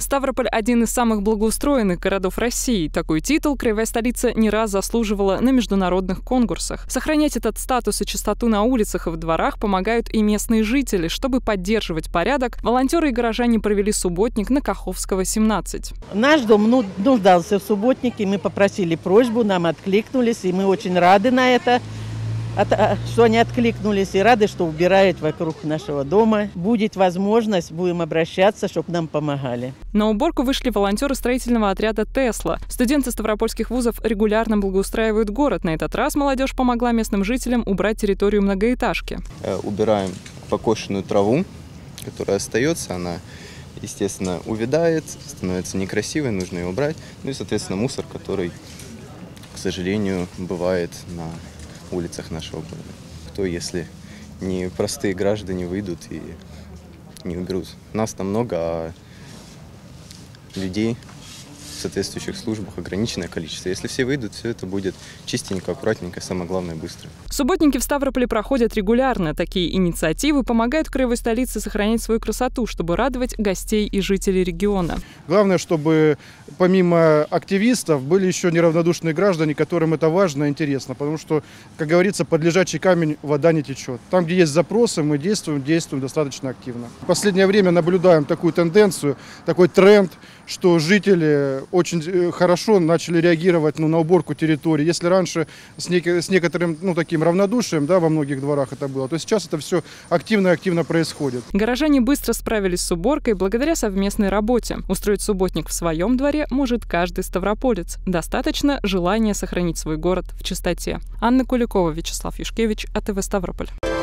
Ставрополь – один из самых благоустроенных городов России. Такой титул краевая столица не раз заслуживала на международных конкурсах. Сохранять этот статус и чистоту на улицах и в дворах помогают и местные жители. Чтобы поддерживать порядок, волонтеры и горожане провели субботник на Каховского, 17. Наш дом нуждался в субботнике, мы попросили просьбу, нам откликнулись, и мы очень рады на это. Что они откликнулись, и рады, что убирают вокруг нашего дома. Будет возможность, будем обращаться, чтобы нам помогали. На уборку вышли волонтеры строительного отряда «Тесла». Студенты ставропольских вузов регулярно благоустраивают город. На этот раз молодежь помогла местным жителям убрать территорию многоэтажки. Убираем покошенную траву, которая остается, она, естественно, увядает, становится некрасивой, нужно ее убрать. Ну и, соответственно, мусор, который, к сожалению, бывает на улицах нашего города. Кто, если не простые граждане, выйдут и не уберут? Нас там много, а людей в соответствующих службах ограниченное количество. Если все выйдут, все это будет чистенько, аккуратненько, самое главное, быстро. Субботники в Ставрополе проходят регулярно. Такие инициативы помогают краевой столице сохранять свою красоту, чтобы радовать гостей и жителей региона. Главное, чтобы помимо активистов были еще неравнодушные граждане, которым это важно и интересно. Потому что, как говорится, под лежачий камень вода не течет. Там, где есть запросы, мы действуем достаточно активно. В последнее время наблюдаем такую тенденцию, такой тренд, что жители очень хорошо начали реагировать на уборку территории. Если раньше с некоторым таким равнодушием, во многих дворах это было, то сейчас это все активно происходит. Горожане быстро справились с уборкой благодаря совместной работе. Устроить субботник в своем дворе может каждый ставрополец. Достаточно желания сохранить свой город в чистоте. Анна Куликова, Вячеслав Юшкевич, АТВ Ставрополь.